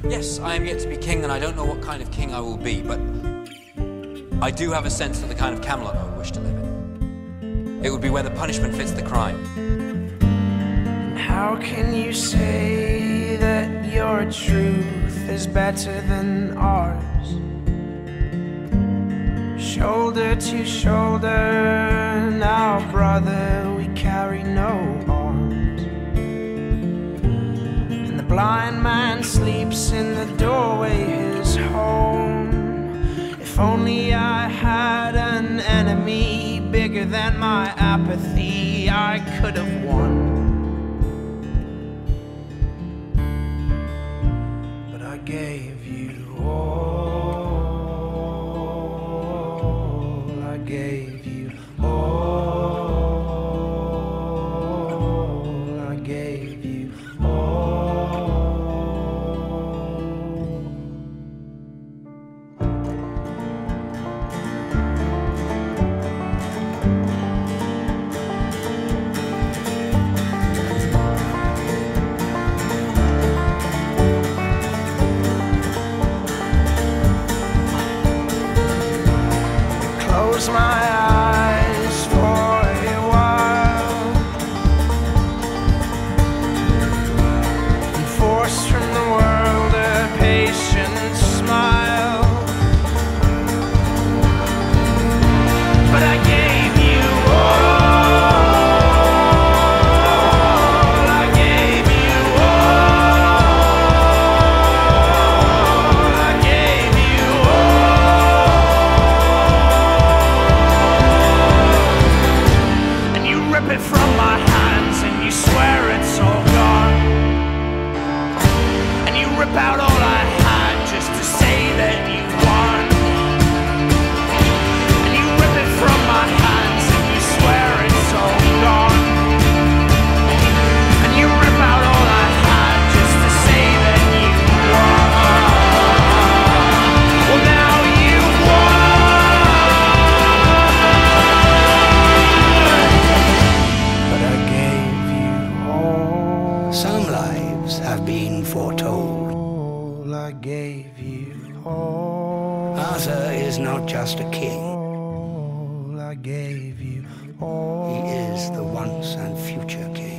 Yes, I am yet to be king, and I don't know what kind of king I will be, but I do have a sense of the kind of Camelot I would wish to live in. It would be where the punishment fits the crime. And how can you say that your truth is better than ours? Shoulder to shoulder, now brother, we carry no arms. And the blind man sleeps in the doorway, his home. If only I had an enemy bigger than my apathy, I could have won. But I gave you all, I gave you all, I gave you all. Close my eyes for a while, and force from the world a patient smile. But I gave you all, I gave you all, I gave you all. Rip it from my hands and you swear it's all gone. And you rip out all I had just to say that you won. And you rip it from my hands and you swear it's all gone. And you rip out all I had just to say that you won. Well, now you won. Some lives have been foretold. All I gave you all. Arthur is not just a king. All I gave you all. He is the once and future king.